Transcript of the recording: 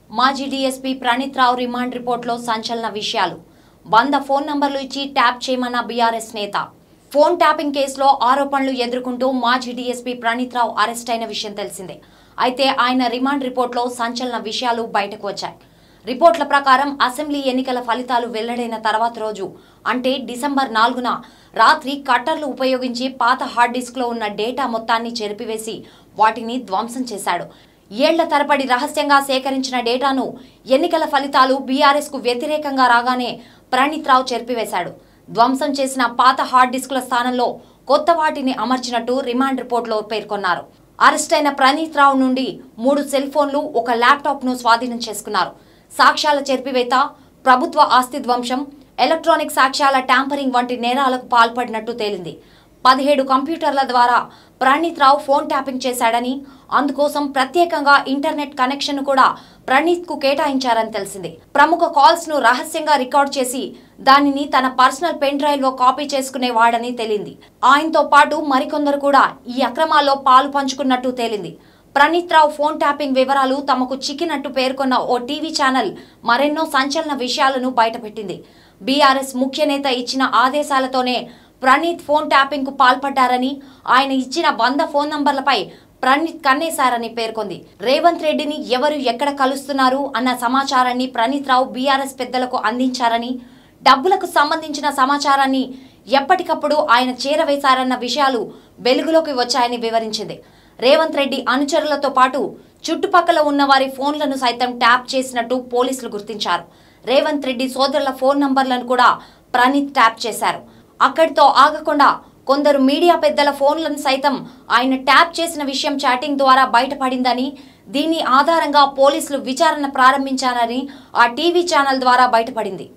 మాజీ DSP Praneeth Rao remand రిపోర్టులో సంచలన విషయాలు. 100 ఫోన్ నంబర్లు ఇచ్చి ట్యాప్ చేయమన్న బీఆర్ఎస్ నేత. ఫోన్ ట్యాపింగ్ కేసులో ఆరోపణలు ఎదుర్కొంటూ మాజీ డీఎస్పీ ప్రణీత్ రావు అరెస్ట్ అయిన విషయం తెలిసిందే. అయితే ఆయన రిమాండ్ రిపోర్టులో సంచలన విషయాలు బయటకు వచ్చాయి. రిపోర్ట్ల ప్రకారం అసెంబ్లీ ఎన్నికల ఫలితాలు వెల్లడైన తర్వాత రోజు అంటే డిసెంబర్ 4న రాత్రి కట్టర్లు ఉపయోగించి పాత హార్డ్ డిస్క్లో ఉన్న డేటా మొత్తాన్ని చెరిపివేసి వాటిని ధ్వంసం చేశాడు. ఏళ్ల తరబడి రహస్యంగా సేకరించిన డేటాను ఎన్నికల ఫలితాలు బీఆర్ఎస్కు వ్యతిరేకంగా రాగానే ప్రణీత్ రావు చెరిపివేశాడు. ధ్వంసం చేసిన పాత హార్డ్ డిస్కుల స్థానంలో కొత్త వాటిని అమర్చినట్టు రిమాండ్ రిపోర్టులో పేర్కొన్నారు. అరెస్ట్ అయిన ప్రణీత్ రావు నుండి 3 సెల్ ఫోన్లు, 1 ల్యాప్టాప్ను స్వాధీనం చేసుకున్నారు. సాక్ష్యాల చెరిపివేత, ప్రభుత్వ ఆస్తి ధ్వంసం, ఎలక్ట్రానిక్ సాక్ష్యాల ట్యాంపరింగ్ వంటి నేరాలకు పాల్పడినట్టు తేలింది. 17 కంప్యూటర్ల ద్వారా ప్రణీత్ రావు ఫోన్ ట్యాపింగ్ చేశాడని, అందుకోసం ప్రత్యేకంగా ఇంటర్నెట్ కనెక్షన్ కూడా ప్రణీత్ కు కేటాయించారని తెలిసింది. ప్రముఖ కాల్స్ ను రహస్యంగా రికార్డ్ చేసి దానిని తన పర్సనల్ పెన్ డ్రైవ్ లో కాపీ చేసుకునేవాడని తేలింది. ఆయనతో పాటు మరికొందరు కూడా ఈ అక్రమాల్లో పాలు పంచుకున్నట్టు తేలింది. ప్రణీత్ రావు ఫోన్ ట్యాపింగ్ వివరాలు తమకు చిక్కినట్టు పేర్కొన్న ఓ టీవీ ఛానల్ మరెన్నో సంచలన విషయాలను బయటపెట్టింది. బీఆర్ఎస్ ముఖ్య నేత ఇచ్చిన ఆదేశాలతోనే ప్రణీత్ ఫోన్ ట్యాపింగ్ కు పాల్పడ్డారని, ఆయన ఇచ్చిన 100 ఫోన్ నంబర్లపై ప్రణీత్ కన్నేశారని పేర్కొంది. రేవంత్ రెడ్డిని ఎవరు ఎక్కడ కలుస్తున్నారు అన్న సమాచారాన్ని ప్రణీత్ రావు బీఆర్ఎస్ పెద్దలకు అందించారని, డబ్బులకు సంబంధించిన సమాచారాన్ని ఎప్పటికప్పుడు ఆయన చేరవేశారన్న విషయాలు వెలుగులోకి వచ్చాయని వివరించింది. రేవంత్ రెడ్డి అనుచరులతో పాటు చుట్టుపక్కల ఉన్న వారి ఫోన్లను సైతం ట్యాప్ చేసినట్టు పోలీసులు గుర్తించారు. రేవంత్ రెడ్డి సోదరుల ఫోన్ నంబర్లను కూడా ప్రణీత్ ట్యాప్ చేశారు. అక్కడితో ఆగకుండా కొందరు మీడియా పెద్దల ఫోన్లను సైతం ఆయన ట్యాప్ చేసిన విషయం చాటింగ్ ద్వారా బయటపడిందని, దీని ఆధారంగా పోలీసులు విచారణ ప్రారంభించారని ఆ టీవీ ఛానల్ ద్వారా బయటపడింది.